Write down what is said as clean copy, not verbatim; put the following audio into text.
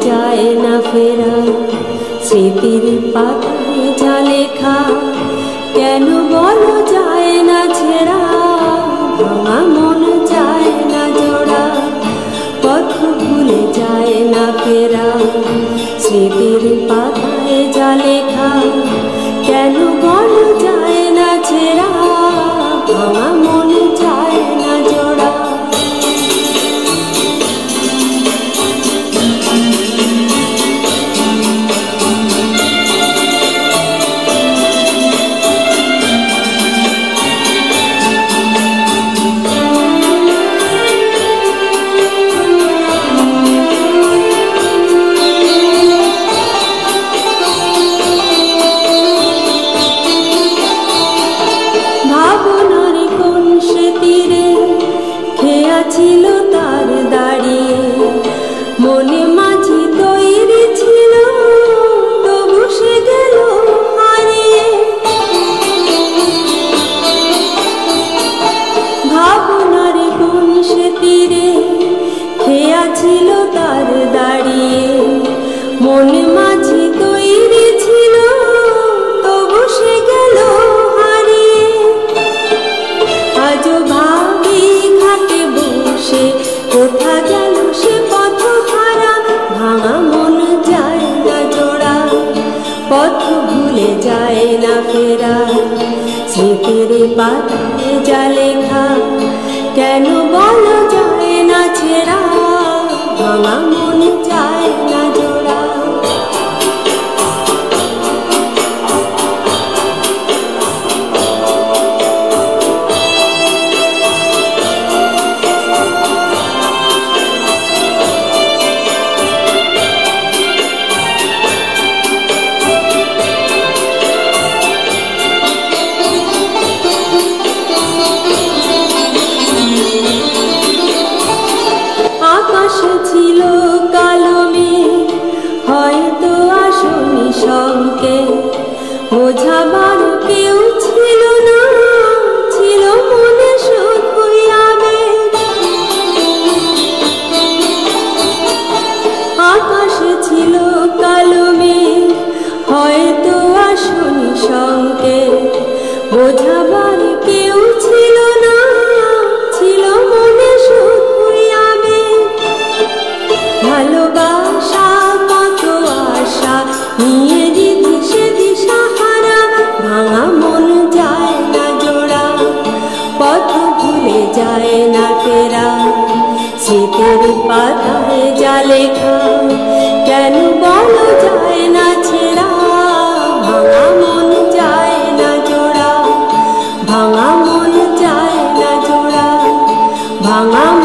যায় না ফেরা, স্মৃতির পাতায় যা লেখা কেন বলো যায় না ছেড়া, ভাঙা মন যায় না জোড়া, পথ ভুলে যায় না ফেরা, স্মৃতির পাতায় যা লেখা কেন বলো যায় না ছেড়া, ভাঙা মন যায় না জোড়া। ছিল তার দাঁড়িয়ে মনে মাঝি তৈরি ছিল, তবু সে গেল হারিয়ে, ভাবনার কোন সে তীরে খেয়া ছিল তার দাঁড়িয়ে, মনে মাঝি তৈরি ছিল, তবু সে গেল হারিয়ে। আজও ভাবি ঘাটে বসে কোথা গেল সে পথ হারা, ভাঙা মন যায় না জোড়া, পথ ভুলে যায় না ফেরা, স্মৃতির পাতায় যা লেখা কেন বলা যায় না ছেড়া, ভাঙা মন যায় না জোড়া। আকাশে ছিল কালো মেঘ, হয়তো আসনি সঙ্গে, বোঝাবার কেউ ছিল না, ছিল মনে শুধুই আবেগ। আকাশে ছিল কালো মেঘ, হয়তো আসনি সঙ্গে, বোঝাবার কেউ ছিল না, ছিল মনে শুধুই আবেগ। ভালোবাসা কত আশা নিয়ে দিদি সে দিশাহারা, ভাঙা মন যায় না জোড়া, পথ ভুলে যায় না ফেরা, স্মৃতির পাতায় যা লেখা কেন বলো যায় না ছেড়া, ভাঙা মন যায় না জোড়া, ভাঙা মন যায় না জোড়া, ভাঙা